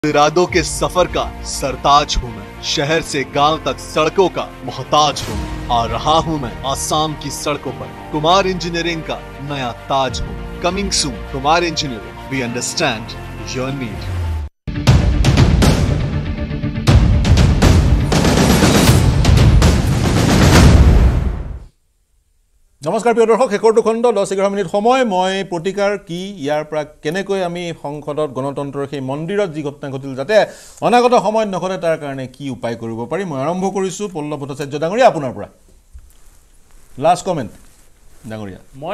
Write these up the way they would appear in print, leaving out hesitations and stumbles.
इरादों के सफर का सरताज हूँ मैं, शहर से गांव तक सड़कों का मोहताज हूँ मैं। आ रहा हूँ मैं आसाम की सड़कों पर, कुमार इंजीनियरिंग का नया ताज हूँ। Coming soon, Kumar engineering, we understand your need. नमस्कार प्रिय दर्शक, শেষৰটো খণ্ড 10-11 মিনিট সময় মই প্ৰতিকাৰ কি ইয়াৰ পৰা কেনেকৈ আমি সংসদত গণতন্ত্ৰৰ সেই মন্দিৰত যি ঘটনা ঘটিল যাতে অনাগত সময়ত নঘটে তাৰ কাৰণে কি উপায় কৰিব পাৰি মই আৰম্ভ কৰিছো পল্লৱ ভট্টাচাৰ্য ডাঙৰীয়া আপোনাৰ পৰা লাষ্ট কমেন্ট ডাঙৰীয়া মই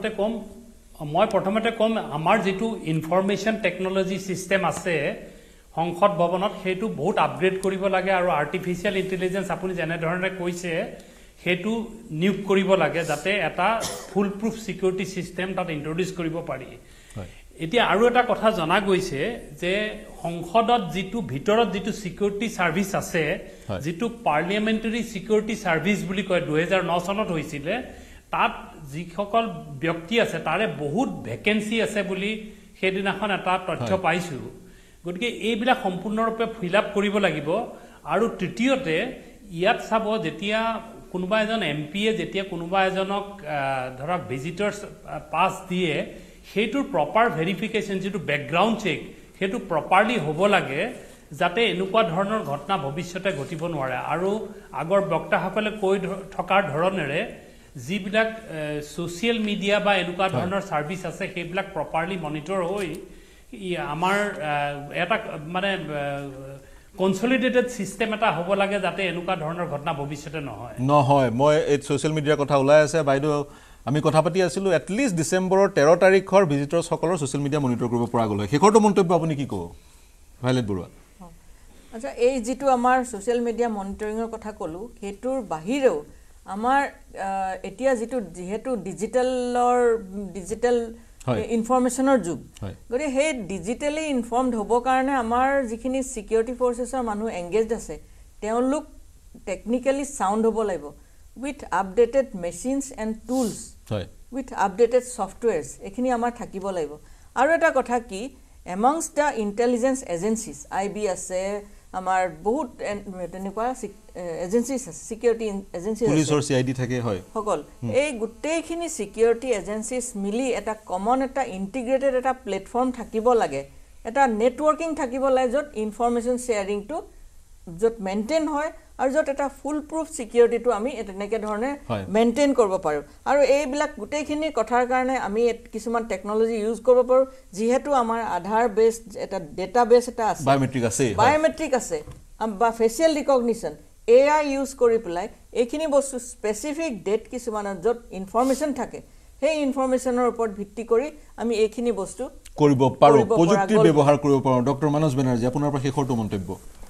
প্ৰথমতে কম আমাৰ যেটো ইনফৰমেশন টেকনলজি সিস্টেম আছে সংসদ ভৱনত হেতু বহুত আপগ্ৰেড কৰিব লাগে আৰু আৰ্টিফিশিয়াল ইন্টেলিজেন্স আপুনি যেনে ধৰণে কৈছে হেতু নিয়োগ কৰিব লাগে যাতে এটা ফুল প্ৰুফ সিকিউৰিটি সিস্টেম তাত ইন্ট্ৰোডিউস কৰিব পাৰি এতিয়া আৰু এটা কথা জনা গৈছে যে সংসদত যেটো ভিতৰত যেটো সিকিউৰিটি সাৰ্ভিস আছে যেটো পাৰ্লিয়ামেন্টাৰী সিকিউৰিটি সাৰ্ভিস বুলি কয় 2009 চনত হৈছিল তাত যিসকল ব্যক্তি আছে তাৰে বহুত ভ্যাকেন্সি আছে বুলি হেদিনাখন এটা তথ্য পাইছো গতিকে এইবিলাক সম্পূৰ্ণৰূপে ফিল আপ কৰিব লাগিব আৰু তৃতীয়তে ইয়াত চাব যেতিয়া কোনোবা এজন এমপিয়ে যেতিয়া কোনোবা এজনক ধৰক ভিজিটৰ্স পাস দিয়ে হেতুৰ প্ৰপাৰ ভেৰিফিকেশন যেটো ব্যাকগ্ৰাউণ্ড চেক হেতু প্ৰপাৰলি হ'ব লাগে যাতে এনেকুৱা ধৰণৰ ঘটনা ভৱিষ্যতে ঘটিব নোৱাৰে আৰু আগৰ বক্তাসকলে কৈ থকাৰ ধৰণেৰে যিবিলাক সোশ্যাল মিডিয়া বা এনেকুৱা ধৰণৰ সাৰ্ভিস আছে সেইবিলাক প্ৰপাৰলি মনিটৰ হৈ আমাৰ এটা মানে কনসলিডেটেড সিস্টেম এটা হ'ব লাগে যাতে এনেকুৱা ধৰণৰ ঘটনা ভৱিষ্যতে নহয় মই এই সোশ্যাল মিডিয়াৰ কথা ওলাই আছে বাইদেউ আমি কথা পাতি আছিলো এট লিষ্ট ডিসেম্বৰৰ 13 তাৰিখৰ ভিজিটৰ্স সকলৰ সোশ্যাল মিডিয়া মনিটৰ কৰিব পৰা গ'ল শেষৰটো মন্তব্য আপুনি কি কব ভাইলেট বৰুৱা আচ্ছা এই যেটো আমাৰ সোশ্যাল মিডিয়া মনিটৰিংৰ কথা কলো হেতুৰ বাহিৰেও আমাৰ এতিয়া যেহেতু ডিজিটেল ইনফৰমেশনৰ যুগ গৰি হে ডিজিটালি ইনফৰ্মড হ'ব কাৰণে আমাৰ যিখিনি সিকিউৰিটি ফৰ্সেছৰ মানুহ এংগেজড আছে তেওঁলোক টেকনিক্যালি সাউন্ড হ'ব লাগিব with updated machines and tools with updated softwares এখিনি আমাৰ থাকিব লাগিব আৰু এটা কথা কি amongst the intelligence agencies IB আছে আমাৰ বহুত তেনেকুৱা এজেন্সিজ সিকিউৰিটি এজেন্সিজ পুলিচৰ সিআইডি থাকে হয় সকল এই গুটেইখিনি সিকিউৰিটি এজেন্সিজ মিলি এটা কমন এটা ইন্টিগ্ৰেটেড এটা প্ল্যাটফৰ্ম থাকিব লাগে এটা নেটৱৰ্কিং থাকিব লাগে যত ইনফৰমেশন শেয়াৰিং টু যত মেইনটেইন হয় আৰু যত এটা ফুল প্ৰুফ সিকিউৰিটিটো আমি এনেকে ধৰণে মেইনটেইন কৰিব পাৰো আৰু এইবিলাক গুটেইখিনি কথাৰ কাৰণে আমি কিছুমান টেকনলজি ইউজ কৰিব পাৰো যেহেতু আমাৰ আধাৰ বেস এটা ডেটাবেস এটা আছে বায়োমেট্ৰিক আছে বা ফেচিয়েল ৰিকগনিশন AI ইউজ কৰি পেলাই এইখিনি বস্তু স্পেসিফিক ডেট কিছুমান যত ইনফৰমেশন থাকে সেই ইনফৰমেশনৰ ওপৰত ভিত্তি কৰি আমি এইখিনি বস্তু কৰিব পাৰো প্ৰযুক্তিৰ ব্যৱহাৰ কৰিব পাৰো ডক্টৰ মানস বেনাৰ্জী আপোনাৰ পৰা শেষৰটো মন্তব্য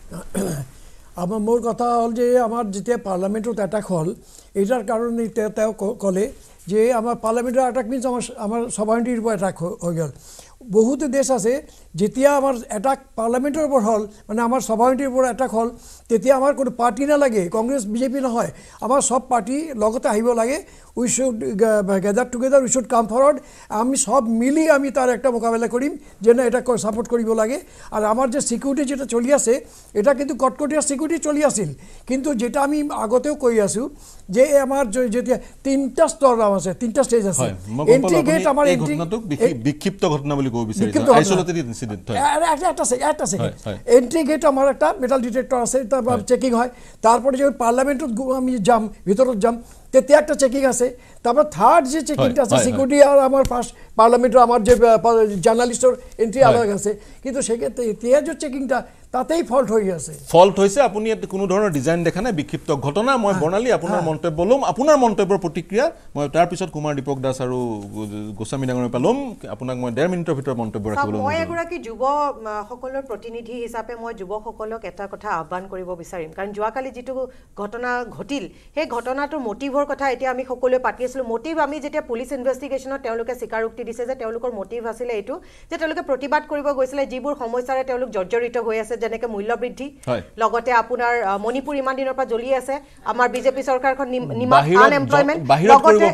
আমার মোর কথা হল যে আমার যেতিয়া পার্লামেন্টত অ্যাটাক হল এটার কারণে তেও কলে যে আমার পার্লামেন্টের অ্যাটাক মিন্স আমার সভাপতির উপর অ্যাটাক হয়ে গেল বহুত দেশ আছে যেতিয়া আমার অ্যাটাক পার্লামেন্টের উপর হল মানে আমার সভাপতির উপর অ্যাটাক হল তেতিয়া আমার কোনো পার্টি না লাগে কংগ্রেস বিজেপি নহয় আমার সব পার্টি লগতে আহিব লাগে we should gather together we should come forward আমি সব মিলি আমি তার একটা মোকাবিলা করিম যে না এটা সাপোর্ট করিব লাগে আর আমার যে সিকিউরিটি যেটা চলি আছে এটা কিন্তু কটকটিয়া সিকিউরিটি চলি আছিল কিন্তু যেটা আমি আগতেও কই আছো যে আমার যেতিয়া তিনটা স্তর আছে তিনটা স্টেজ আছে এন্ট্রি গেট আমার এই ঘটনাটো বিক্ষিপ্ত ঘটনা বলি কব বিচাৰিছো আইসোলেটেড ইনসিডেন্ট হয় একটা এন্ট্রি গেট আমার একটা মেটাল ডিটেক্টর আছে তারপর চেকিং হয় তারপরে যে পার্লামেন্টত আমি যাম ভিতৰত যাম তেতিয়া একটা চেকিং আছে তারপর থার্ড যে চেকিংটা আছে সিকিউরিটি আর আমার ফার্স্ট পার্লামেন্টের আমার যে জার্নালিস্টর এন্ট্রি আলাদা আছে কিন্তু সেক্ষেত্রে এতিয়া যে চেকিংটা তাতেই ফল্ট হৈ আছে ফল্ট হৈছে আপুনি কোনো ধৰণৰ ডিজাইন দেখা নাই বিক্ষিপ্ত ঘটনা মই বৰ্ণালী আপোনাৰ মন্তব্য লম আপোনাৰ মন্তব্যৰ প্ৰতিক্ৰিয়া মই তাৰ পিছত কুমাৰ দীপক দাস আৰু গোস্বামী ডাঙৰীয়া পালম আপোনাক মই 1.5 মিনিটৰ ভিতৰত মন্তব্য ৰাখিবলৈ মই এগৰাকী যুৱ সকলৰ প্ৰতিনিধি হিচাপে মই যুৱসকলক এটা কথা আহ্বান কৰিব বিচাৰিম কাৰণ যোৱাকালি যেটো ঘটনা ঘটিল সেই ঘটনাটোৰ মোটিভৰ কথা এতিয়া আমি সকলোৱে পাতি কৰিছিলোঁ মোটিভ আমি যেতিয়া পুলিচ ইনভেষ্টিগেশ্যনত তেওঁলোকে স্বীকাৰোক্তি দিছে যে তেওঁলোকৰ মোটিভ আছিলে এইটো যে তেওঁলোকে প্ৰতিবাদ কৰিব গৈছিলে যিবোৰ সমস্যাৰে তেওঁলোক জৰ্জৰিত হৈ আছে যেনেকৈ মূল্য বৃদ্ধি লগতে আপোনাৰ মণিপুৰ ইমান দিনৰ পৰা জ্বলি আছে আমাৰ বিজেপি চৰকাৰখন আনএমপ্লয়মেণ্ট লগতে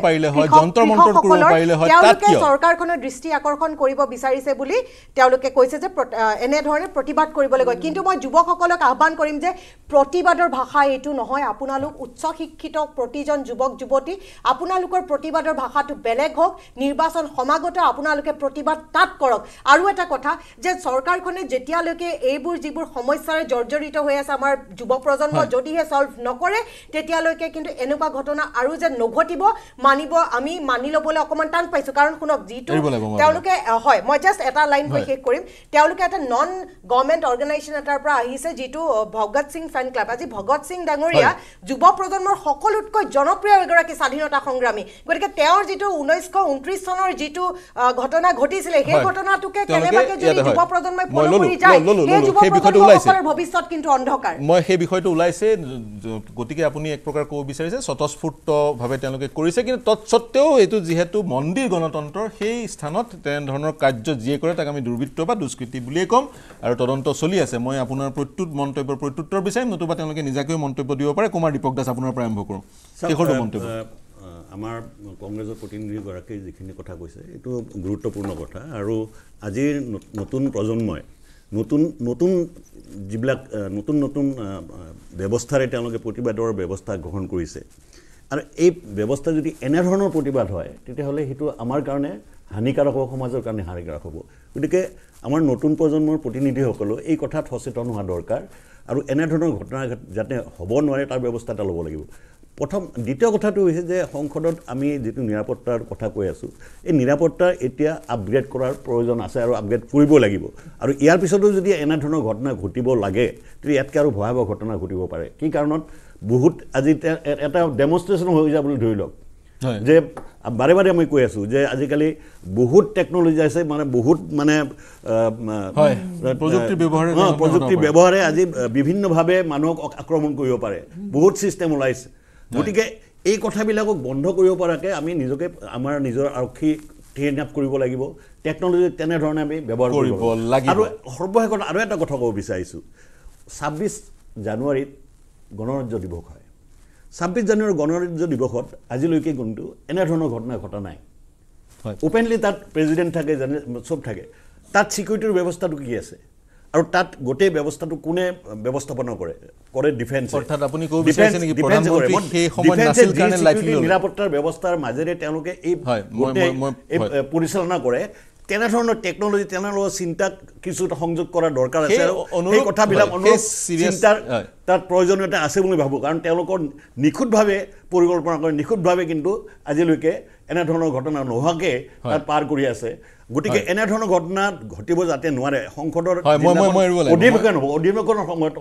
তেওঁলোকে চৰকাৰখনৰ দৃষ্টি আকৰ্ষণ কৰিব বিচাৰিছে বুলি তেওঁলোকে কৈছে যে এনেধৰণে প্ৰতিবাদ কৰিবলৈ গৈ কিন্তু মই যুৱকসকলক আহ্বান কৰিম যে প্ৰতিবাদৰ ভাষা এইটো নহয় আপোনালোক উচ্চ শিক্ষিত প্ৰতিজন যুৱক যুৱতী আপোনালোকৰ প্ৰতিবাদৰ ভাষাটো বেলেগ হোক নিৰ্বাচন সমাগত আপোনালোকে প্ৰতিবাদ তাত কৰক আৰু এটা কথা যে চৰকাৰখনে যেতিয়ালৈকে এইবোৰ যিবোৰ সমস্যাৰে জৰ্জৰিত হৈ আছে আমাৰ যুৱ প্ৰজন্ম যদিহে সলভ নকৰে তেতিয়ালৈকে কিন্তু এনেকুৱা ঘটনা আৰু যে নঘটিব মানিব আমি মানি ল'বলৈ অকমান টান পাইছো কাৰণ শুনক যিটো তেওঁলোকে হয় মই জাষ্ট এটা লাইন কৈ শেষ কৰিম তেওঁলোকে এটা নন গভৰ্ণমেণ্ট অৰ্গেনাইজেশ্যন এটাৰ পৰা আহিছে যিটো ভগত সিং ফেন ক্লাব আজি ভগত সিং ডাঙৰীয়া যুৱ প্ৰজন্মৰ সকলোতকৈ জনপ্ৰিয় এগৰাকী স্বাধীনতা সংগ্ৰামী গতিকে তেওঁৰ যিটো 1929 চনৰ যিটো ঘটনা ঘটিছিলে সেই ঘটনাটোকে কেনেবাকে যদি যুৱ প্ৰজন্মই ফলো কৰি যায় সেই যুৱ প্ৰজন্মৰ ভৱিষ্যত কিন্তু অন্ধকাৰ মই সেই বিষয়টো ওলাইছে গতিকে আপুনি এক প্ৰকাৰ ক'ব বিচাৰিছে স্বতঃস্ফূৰ্তভাৱে তেওঁলোকে কৰিছে কিন্তু তৎসত্ত্বেও এইটো যিহেতু মন্দিৰ গণতন্ত্ৰৰ সেই স্থানত তেনেধৰণৰ কাৰ্য যিয়ে কৰে তাক আমি দুৰ্বৃত্ত বা দুষ্কৃতি বুলিয়ে ক'ম আৰু তদন্ত চলি আছে মই আপোনাৰ মন্তব্যৰ প্ৰত্যুত্তৰ বিচাৰিম নতুবা তেওঁলোকে নিজাকৈ মন্তব্য দিব পাৰে কুমাৰ দীপক দাস আপোনাৰ পৰা আৰম্ভ কৰোঁ শেষৰটো মন্তব্য আমাৰ কংগ্ৰেছৰ প্ৰতিনিধিগৰাকীয়ে যিখিনি কথা কৈছে এইটো গুৰুত্বপূৰ্ণ কথা আৰু আজিৰ নতুন প্ৰজন্মই নতুন যিবিলাক নতুন ব্যৱস্থাৰে তেওঁলোকে প্ৰতিবাদৰ ব্যৱস্থা গ্ৰহণ কৰিছে আৰু এই ব্যৱস্থা যদি এনেধৰণৰ প্ৰতিবাদ হয় তেতিয়াহ'লে সেইটো আমাৰ কাৰণে হানিকাৰক হ'ব সমাজৰ কাৰণে হানিকাৰক হ'ব গতিকে আমাৰ নতুন প্ৰজন্মৰ প্ৰতিনিধিসকলেও এই কথাত সচেতন হোৱা দৰকাৰ আৰু এনেধৰণৰ ঘটনা যাতে হ'ব নোৱাৰে তাৰ ব্যৱস্থা এটা ল'ব লাগিব দ্বিতীয় কথাটো হৈছে যে সংসদত আমি যিটো নিৰাপত্তাৰ কথা কৈ আছোঁ এই নিৰাপত্তা এতিয়া আপগ্ৰেড কৰাৰ প্ৰয়োজন আছে আৰু আপগ্ৰেড কৰিব লাগিব আৰু ইয়াৰ পিছতো যদি এনেধৰণৰ ঘটনা ঘটিব লাগে তেতিয়া ইয়াতকৈ আৰু ভয়াৱহ ঘটনা ঘটিব পাৰে কি কাৰণত বহুত আজি এটা ডেমনষ্ট্ৰেশ্যন হৈ যায় বুলি ধৰি লওক যে বাৰে বাৰে মই কৈ আছোঁ যে আজিকালি বহুত টেকন'লজি আছে মানে বহুত মানে প্ৰযুক্তি ব্যৱহাৰে আজি বিভিন্নভাৱে মানুহক আক্ৰমণ কৰিব পাৰে বহুত ছিষ্টেম ওলাইছে গতিকে এই কথাবিলাকক বন্ধ কৰিব পৰাকৈ আমি নিজকে আমাৰ নিজৰ আৰক্ষী ট্ৰেইন আপ কৰিব লাগিব টেকন'লজি তেনেধৰণে আমি ব্যৱহাৰ কৰিব লাগিব আৰু সৰ্বশেষত আৰু এটা কথা ক'ব বিচাৰিছোঁ 26 জানুৱাৰীত গণৰাজ্য দিৱস হয় 26 জানুৱাৰীৰ গণৰাজ্য দিৱসত আজিলৈকে কিন্তু এনেধৰণৰ ঘটনা ঘটা নাই অপেনলি তাত প্ৰেচিডেণ্ট থাকে চব থাকে তাত ছিকিউৰিটিৰ ব্যৱস্থাটো কি আছে আৰু তাত গোটেই ব্যৱস্থাটো কোনে ব্যৱস্থাপনা কৰে ডিফেন্স অৰ্থাৎ আপুনি ক'ব বিচাৰিছে নেকি প্ৰধানমন্ত্ৰী সেই সময় নাছিল কাৰণে লাইফলি নিৰাপত্তাৰ ব্যৱস্থাৰ মাজেৰে তেওঁলোকে এই পৰিচালনা কৰে তেনেধৰণৰ টেকন'লজি তেনেধৰণৰ চিন্তা কিছু সংযোগ কৰাৰ দৰকাৰ আছে সেই কথাবিলাক চিন্তাৰ তাত প্ৰয়োজনীয়তা আছে বুলি ভাবোঁ কাৰণ তেওঁলোকৰ নিখুঁতভাৱে পৰিকল্পনা কৰে নিখুঁতভাৱে কিন্তু আজিলৈকে এনেধৰণৰ ঘটনা নোহোৱাকৈ তাত পাৰ কৰি আছে গতিকে এনেধৰণৰ ঘটনা ঘটিব যাতে নোৱাৰে সংসদৰ অধিৱেশনৰ সময়ত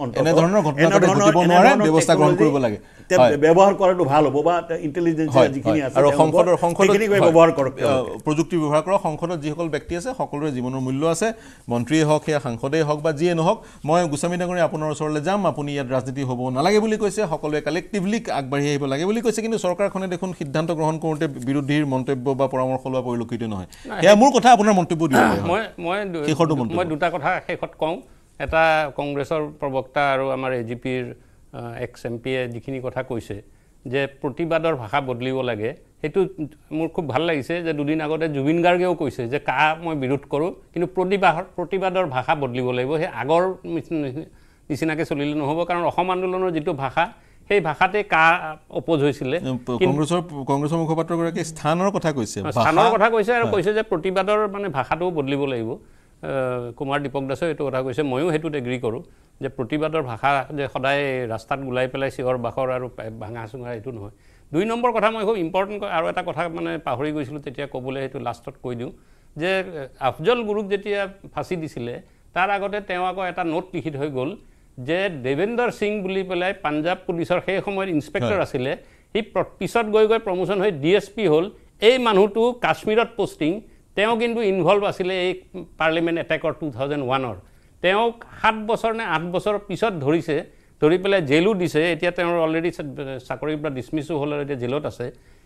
ব্যৱহাৰ কৰাটো ভাল হ'ব বা ইণ্টেলিজেন্স যিখিনি আছে আৰু সংসদৰ ব্যৱহাৰ কৰক প্ৰযুক্তি ব্যৱহাৰ কৰক সংসদত যিসকল ব্যক্তি আছে সকলোৰে জীৱনৰ মূল্য আছে মন্ত্ৰীয়ে হওক সেয়া সাংসদেই হওক বা যিয়ে নহওক মই গোস্বামী ডাঙৰীয়া আপোনাৰ ওচৰলৈ যাম আপুনি ইয়াত ৰাজনীতি হ'ব নালাগে বুলি কৈছে সকলোৱে কালেক্টিভলি আগবাঢ়ি আহিব লাগে বুলি কৈছে কিন্তু চৰকাৰখনে দেখোন সিদ্ধান্ত গ্ৰহণ কৰোঁতে বিৰোধীৰ মন্তব্য বা পৰামৰ্শ লোৱা পৰিলক্ষিত নহয় সেয়া মোৰ কথা আপোনাৰ মন্তব্য দিব মই দুটা কথা শেষত কওঁ এটা কংগ্ৰেছৰ প্ৰবক্তা আৰু আমাৰ এজিপিৰ এক্স এমপিয়ে যিখিনি কথা কৈছে যে প্ৰতিবাদৰ ভাষা বদলিব লাগে সেইটো মোৰ খুব ভাল লাগিছে যে দুদিন আগতে জুবিন গাৰ্গেও কৈছে যে মই বিৰোধ কৰোঁ কিন্তু প্ৰতিবাদৰ ভাষা বদলিব লাগিব সেই আগৰ নিচিনাকৈ চলিলে নহ'ব কাৰণ অসম আন্দোলনৰ যিটো ভাষা সেই ভাষাতে অপোজ হৈছিলে কংগ্ৰেছৰ মুখপাত্ৰগৰাকীয়ে স্থানৰ কথা কৈছে আৰু কৈছে যে প্ৰতিবাদৰ মানে ভাষাটোও বদলিব লাগিব কুমাৰ দীপক দাসেও এইটো কথা কৈছে ময়ো সেইটোত এগ্ৰী কৰোঁ যে প্ৰতিবাদৰ ভাষা যে সদায় ৰাস্তাত ওলাই পেলাই চিঞৰ বাখৰ আৰু ভাঙা চুঙা এইটো নহয় 2 নম্বৰ কথা মই খুব ইম্পৰ্টেণ্ট আৰু এটা কথা মানে পাহৰি গৈছিলোঁ তেতিয়া ক'বলৈ সেইটো লাষ্টত কৈ দিওঁ যে আফজল গুৰুক যেতিয়া ফাঁচি দিছিলে তাৰ আগতে তেওঁ আকৌ এটা নোট লিখি থৈ গ'ল যে দেৱেন্দৰ সিং বুলি পেলাই পাঞ্জাৱ পুলিচৰ সেই সময়ত ইনস্পেক্টৰ আছিলে সি পিছত গৈ প্ৰমোশ্যন হৈ DSP হ'ল এই মানুহটো কাশ্মীৰত পোষ্টিং তেওঁ কিন্তু ইনভলভ আছিলে এই পাৰ্লিমেণ্ট এটেকৰ 2001ৰ তেওঁক 7 বছৰ নে 8 বছৰ পিছত ধৰি পেলাই জেলো দিছে এতিয়া তেওঁৰ অলৰেডি চাকৰিৰ পৰা ডিছমিছো হ'ল আৰু এতিয়া জেলত আছে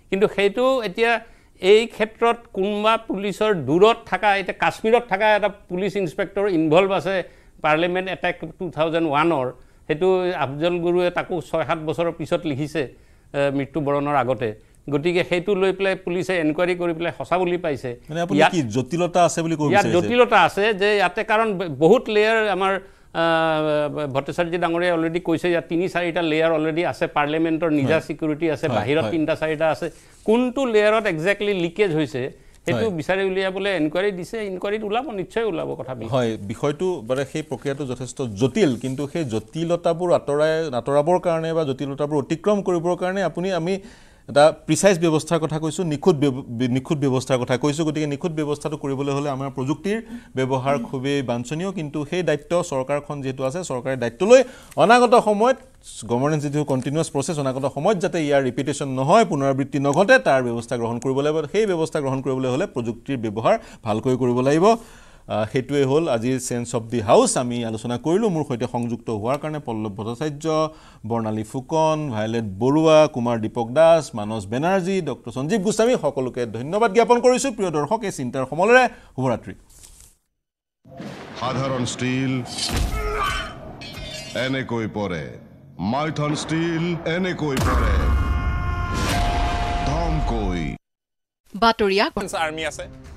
কিন্তু সেইটো এতিয়া এই ক্ষেত্ৰত কোনোবা পুলিচৰ দূৰত থকা এতিয়া কাশ্মীৰত থকা এটা পুলিচ ইনস্পেক্টৰ ইনভলভ আছে পাৰ্লিমেণ্ট এটেক 2001 সেইটো আফজল গুৰুৱে তাকো 6-7 বছৰৰ পিছত লিখিছে মৃত্যুবৰণৰ আগতে গতিকে সেইটো লৈ পেলাই পুলিচে এনকুৱাৰী কৰি পেলাই সঁচা বুলি পাইছে মানে আপুনি কি জটিলতা আছে বুলি কৈছে ইয়াত জটিলতা আছে যে ইয়াতে কাৰণ বহুত লেয়াৰ আমাৰ ভট্টাচাৰ্য ডাঙৰীয়া অলৰেডি কৈছে ইয়াত 3-4টা লেয়াৰ অলৰেডি আছে পাৰ্লিমেণ্টৰ নিজা সিকিউৰিটি আছে বাহিৰত 3-4টা আছে কোনটো লেয়াৰত এক্স্যাক্টলি লিকেজ হৈছে সেইটো বিচাৰি উলিয়াবলৈ এনকুৱাৰী দিছে ইনকুৱাৰীত ওলাব নিশ্চয় ওলাব কথাবিলাক হয় বিষয়টো মানে সেই প্ৰক্ৰিয়াটো যথেষ্ট জটিল কিন্তু সেই জটিলতাবোৰ আঁতৰাবৰ কাৰণে বা জটিলতাবোৰ অতিক্ৰম কৰিবৰ কাৰণে আমি এটা প্ৰিসাইজ ব্যৱস্থাৰ কথা কৈছো নিখুঁত ব্যৱস্থাৰ কথা কৈছো গতিকে নিখুঁত ব্যৱস্থাটো কৰিবলৈ হলে আমাৰ প্ৰযুক্তিৰ ব্যৱহাৰ খুবেই বাঞ্ছনীয় কিন্তু সেই দায়িত্ব চৰকাৰখন যেহেতু আছে চৰকাৰে দায়িত্ব লৈ অনাগত সময়ত গভৰ্নেন্স যেটো কন্টিনিউয়াস প্ৰসেস অনাগত সময়ত যাতে ইয়াৰ ৰিপিটেশন নহয় পুনৰাবৃত্তি নঘটে তাৰ ব্যৱস্থা গ্ৰহণ কৰিব লাগিব সেই ব্যৱস্থা গ্ৰহণ কৰিবলৈ হলে প্ৰযুক্তিৰ ব্যৱহাৰ ভালকৈ কৰিব লাগিব হেতুৱে হল আজি সেন্স অফ দি হাউস আমি আলোচনা কৰিলো মোৰ সৈতে সংযুক্ত হোৱাৰ কাৰণে পল্লৱ ভট্টাচাৰ্য বৰ্ণালী ফুকন ভায়লেট বৰুৱা কুমাৰ দীপক দাস মানস বেনাৰ্জী ডক্টৰ সঞ্জীৱ গোস্বামী সকলোকে ধন্যবাদ জ্ঞাপন কৰিছো প্ৰিয় দৰ্শক এই চিন্তাৰ সমলৰে শুভৰাত্ৰি সাধাৰণ ষ্টীল এনেকৈ পৰে মাইথন ষ্টীল এনেকৈ পৰে ধমকৈ বাতৰিয়া আৰ্মি আছে